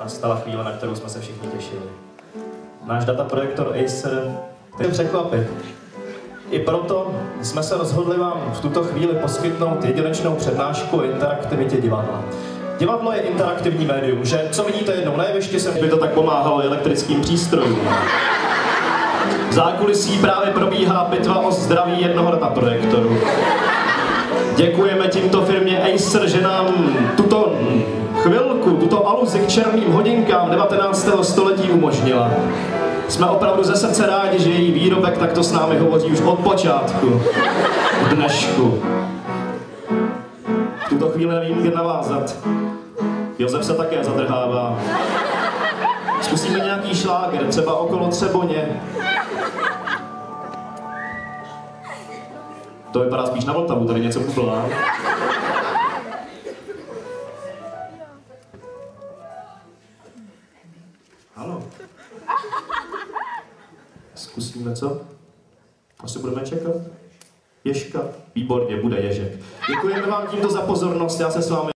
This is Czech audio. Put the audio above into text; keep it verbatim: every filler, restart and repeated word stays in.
nastala chvíle, na kterou jsme se všichni těšili. Náš dataprojektor Acer chtěl překvapit. I proto jsme se rozhodli vám v tuto chvíli poskytnout jedinečnou přednášku o interaktivitě divadla. Divadlo je interaktivní médium, že co vidíte jednou na jevišti, se by to tak pomáhalo elektrickým přístrojům. V zákulisí právě probíhá bitva o zdraví jednoho dataprojektoru. Děkujeme tímto firmě Acer, že nám tuto chvilku, tuto aluzi k černým hodinkám devatenáctého století umožnila. Jsme opravdu ze srdce rádi, že její výrobek takto s námi hovoří už od počátku, k dnešku. V tuto chvíli nevím, kde navázat. Josef se také zadrhává. Zkusíme nějaký šláger, třeba Okolo Třeboně. To vypadá spíš na Vltavu, tady něco bublá. Ano. Zkusíme co? Asi budeme čekat. Ježka? Výborně, bude ježek. Děkujeme vám tímto za pozornost, já se s vámi